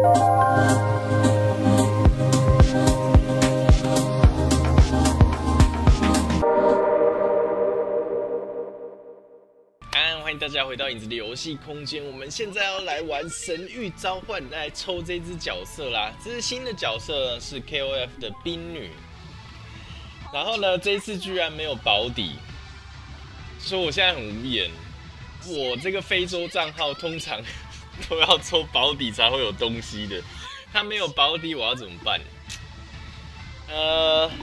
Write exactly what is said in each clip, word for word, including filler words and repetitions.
欢迎大家回到影子的游戏空间。我们现在要来玩神域召唤，来抽这只角色啦。这是新的角色，是 K O F 的冰女。然后呢，这一次居然没有保底，所以我现在很无言。我这个非洲账号通常都要抽保底才会有东西的，他没有保底，我要怎么办？呃。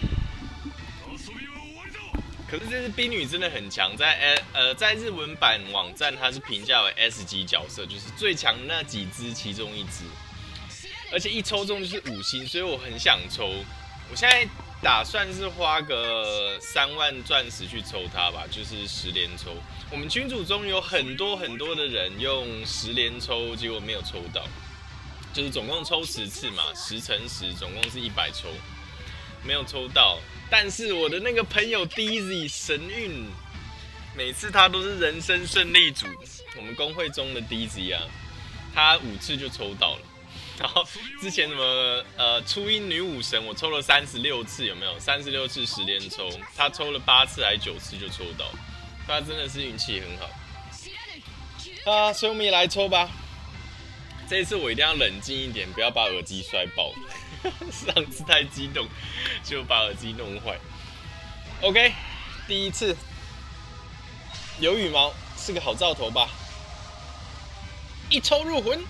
可是这只冰女真的很强，在呃在日文版网站它是评价为 S 级角色，就是最强的那几只其中一只，而且一抽中就是五星，所以我很想抽。我现在打算是花个三万钻石去抽它吧，就是十连抽。我们群组中有很多很多的人用十连抽，结果没有抽到，就是总共抽十次嘛，十乘十，总共是一百抽，没有抽到。 但是我的那个朋友 D Z 神运，每次他都是人生胜利组。我们公会中的 D Z 啊，他五次就抽到了。然后之前什么呃初音女武神，我抽了三十六次，有没有？三十六次十连抽，他抽了八次还九次就抽到，他真的是运气很好啊！所以我们也来抽吧。这一次我一定要冷静一点，不要把耳机摔爆。 上次太激动，就把耳机弄坏。OK， 第一次有羽毛是个好兆头吧？一抽入魂，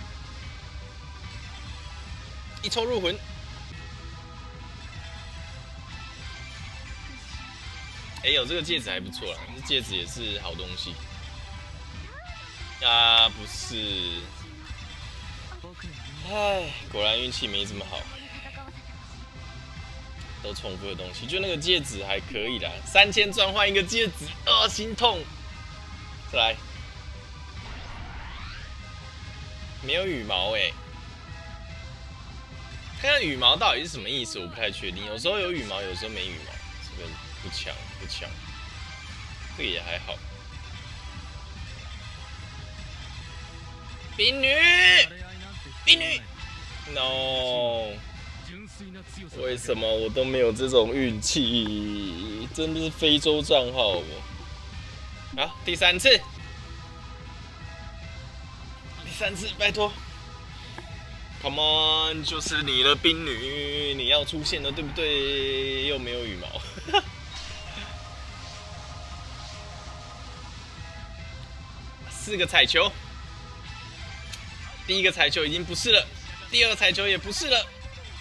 一抽入魂。哎、欸，有这个戒指还不错啦，这戒指也是好东西。啊，不是。 唉，果然运气没这么好，都重复的东西，就那个戒指还可以啦，三千钻换一个戒指，啊，心痛。再来，没有羽毛哎、欸，看看羽毛到底是什么意思，我不太确定。有时候有羽毛，有时候没羽毛，这个不强不强，这个也还好。冰女。 冰女 ，no， 为什么我都没有这种运气？真的是非洲账号。好，第三次，第三次，拜托 ，come on， 就是你了，冰女，你要出现了，对不对？又没有羽毛。四个彩球。 第一个彩球已经不是了，第二个彩球也不是了，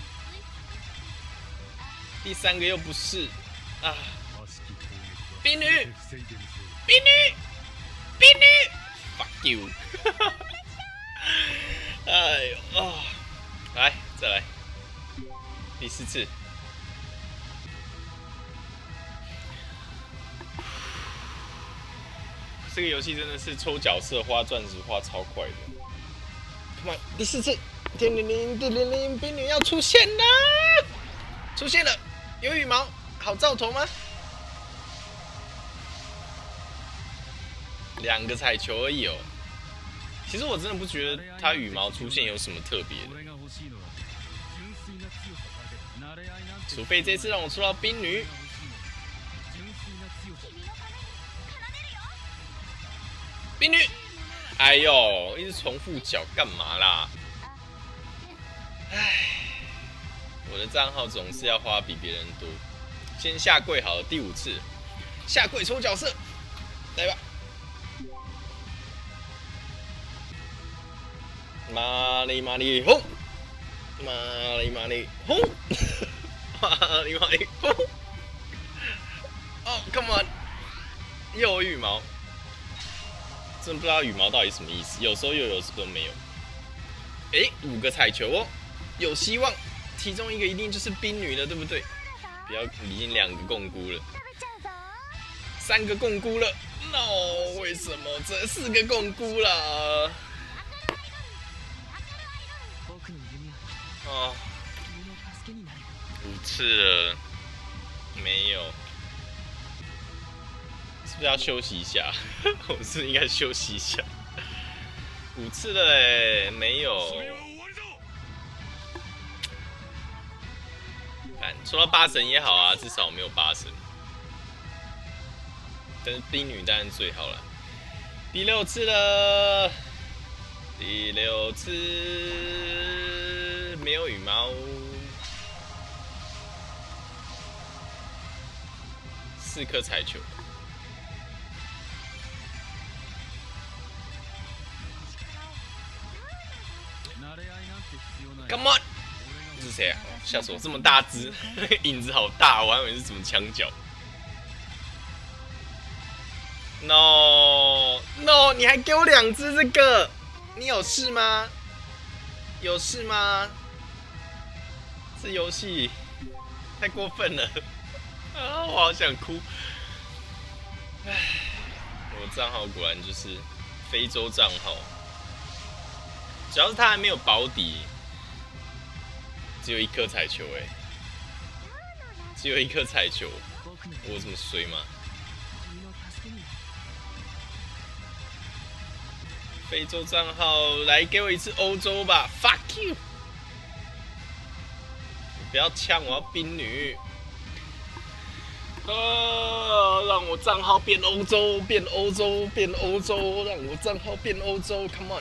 第三个又不是啊！冰女，冰女，冰女 ，fuck you！ 哎呦啊！来，再来，第四次。这个游戏真的是抽角色花钻石花超快的。 第四次，叮铃铃，叮铃铃，冰女要出现了！出现了，有羽毛，好兆头吗？两个彩球而已哦。其实我真的不觉得它羽毛出现有什么特别的，除非这次让我抽到冰女。冰女。 哎呦，一直重复脚干嘛啦？唉，我的账号总是要花比别人多。先下跪好了，第五次，下跪抽角色，来吧。玛丽玛丽轰，玛丽玛丽轰，玛丽玛丽轰。哦 ，come on， 又有羽毛。 真不知道羽毛到底什么意思，有时候又有时候都没有。哎、欸，五个彩球哦，有希望，其中一个一定就是冰女了，对不对？不要，已经两个共估了，三个共估了 ，no， 为什么这四个共估了？哦，五次了，没有。 是不是要休息一下？我是不是应该休息一下？五次了哎，没有。 抽到八神也好啊，至少没有八神。但是冰女当然最好了。第六次了，第六次没有羽毛，四颗彩球。Come on！ 这是谁啊？吓死我！这么大只，影子好大，我还以为是什么墙角。No No！ 你还给我两只这个，你有事吗？有事吗？这游戏太过分了啊！我好想哭。唉，我账号果然就是非洲账号，只要是他还没有保底。只有一颗彩球哎、欸，只有一颗彩球，我有这么衰吗？非洲账号来给我一次欧洲吧 ，fuck you！ 你不要呛，我要冰女。啊！让我账号变欧洲，变欧洲，变欧洲，让我账号变欧洲 ，come on！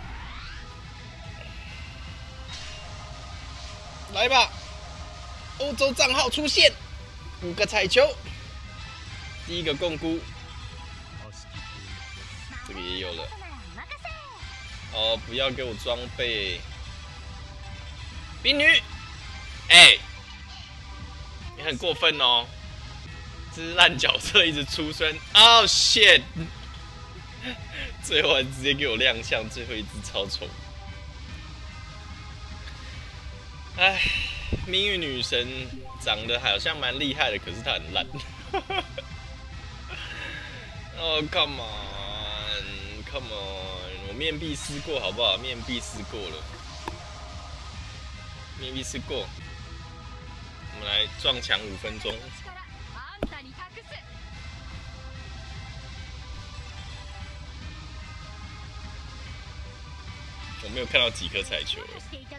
来吧，欧洲账号出现，五个彩球，第一个共估，这个也有了。哦，不要给我装备，冰女，哎、欸，你很过分哦，这是烂角色一直出声。Oh shit！ 最后还直接给我亮相，最后一只超丑。唉，命运女神长得好像蛮厉害的，可是她很烂。哦、oh, ，come on，come on， 我面壁思过好不好？面壁思过了，面壁思过。我们来撞墙五分钟。我没有看到几颗彩球。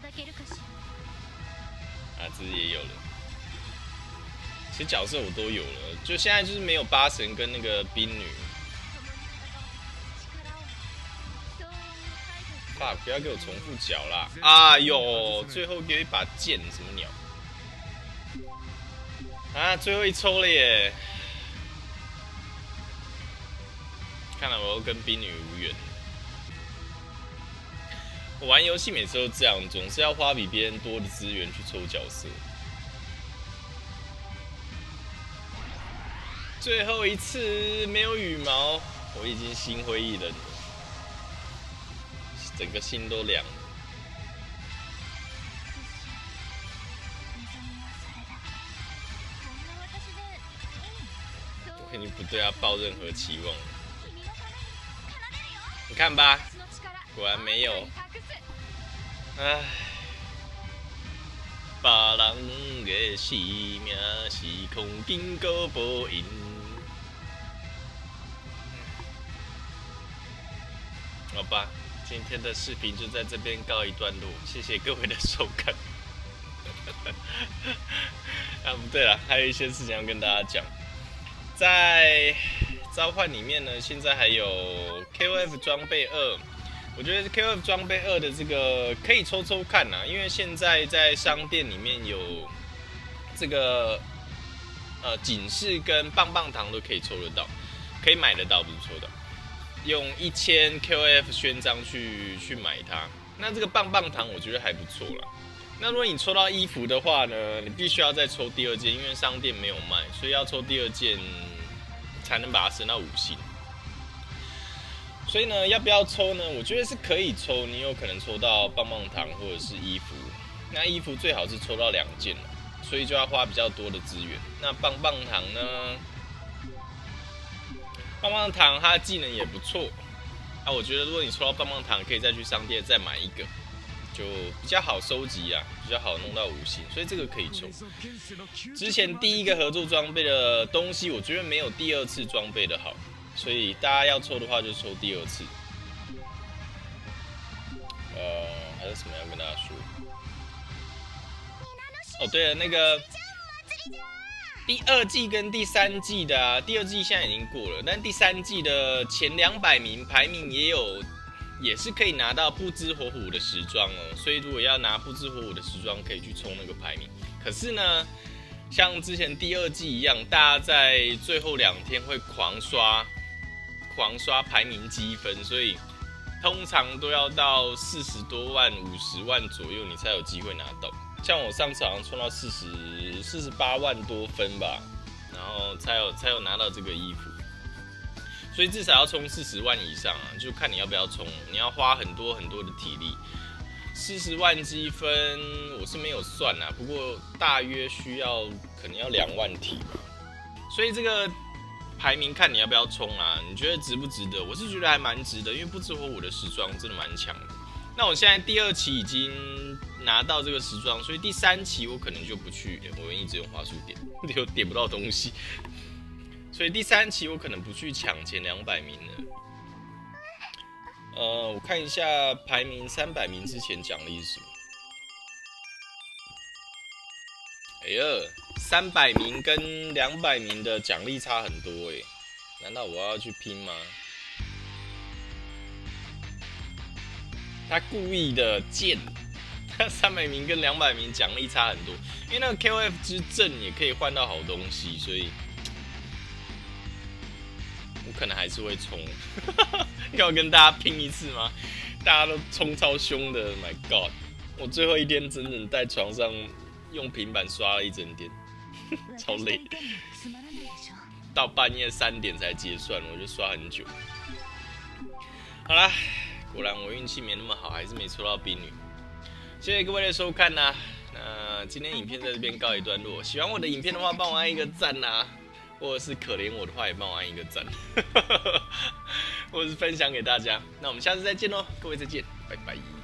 啊，这也有了。其实角色我都有了，就现在就是没有八神跟那个冰女。fuck， 不要给我重复角啦！哎呦，最后给我一把剑，什么鸟？啊，最后一抽了耶！看来我又跟冰女无缘。我玩游戏每次都这样，总是要花比别人多的资源去抽角色。最后一次没有羽毛，我已经心灰意冷了，整个心都凉了。我已经不对他抱任何期望了。你看吧，果然没有。唉，别人的生命是空经过报应。好吧，今天的视频就在这边告一段落，谢谢各位的收看。啊，不对了，还有一些事情要跟大家讲，在召唤里面呢，现在还有 K O F 装备二。我觉得 K O F 装备二的这个可以抽抽看呐、啊，因为现在在商店里面有这个呃警示跟棒棒糖都可以抽得到，可以买得到，不是抽到。用一千 K O F 勋章去去买它，那这个棒棒糖我觉得还不错啦。那如果你抽到衣服的话呢，你必须要再抽第二件，因为商店没有卖，所以要抽第二件才能把它升到五星。所以呢，要不要抽呢？我觉得是可以抽，你有可能抽到棒棒糖或者是衣服。那衣服最好是抽到两件，所以就要花比较多的资源。那棒棒糖呢？棒棒糖它的技能也不错啊，我觉得如果你抽到棒棒糖，可以再去商店再买一个，就比较好收集啊，比较好弄到五星，所以这个可以抽。之前第一个合作装备的东西，我觉得没有第二次装备的好。所以大家要抽的话，就抽第二次。呃，还有什么要跟大家说？哦，对了，那个第二季跟第三季的啊，第二季现在已经过了，但第三季的前两百名排名也有，也是可以拿到不知火虎的时装哦。所以如果要拿不知火虎的时装，可以去冲那个排名。可是呢，像之前第二季一样，大家在最后两天会狂刷、狂刷排名积分，所以通常都要到四十多万、五十万左右，你才有机会拿到。像我上次好像冲到四十四十八万多分吧，然后才有才有拿到这个衣服，所以至少要冲四十万以上啊，就看你要不要冲，你要花很多很多的体力。四十万积分我是没有算啊，不过大约需要可能要两万体吧，所以这个排名看你要不要冲啊，你觉得值不值得？我是觉得还蛮值得，因为不知火舞的时装真的蛮强的。那我现在第二期已经拿到这个时装，所以第三期我可能就不去，欸、我一直用滑鼠点，又点不到东西，所以第三期我可能不去抢前两百名了。呃，我看一下排名三百名之前奖励是什么？哎呀，三百名跟两百名的奖励差很多哎，难道我要去拼吗？他故意的贱，三百名跟两百名奖励差很多，因为那个 K O F 之阵也可以换到好东西，所以我可能还是会冲。要跟大家拼一次吗？大家都冲超凶的 ，My God！ 我最后一天整整在床上用平板刷了一整天，超累，到半夜三点才结算，我就刷很久。好啦。果然我运气没那么好，还是没抽到冰女。谢谢各位的收看呐、啊，那今天影片在这边告一段落。喜欢我的影片的话，帮我按一个赞呐、啊，或者是可怜我的话，也帮我按一个赞，或者是分享给大家。那我们下次再见喽，各位再见，拜拜。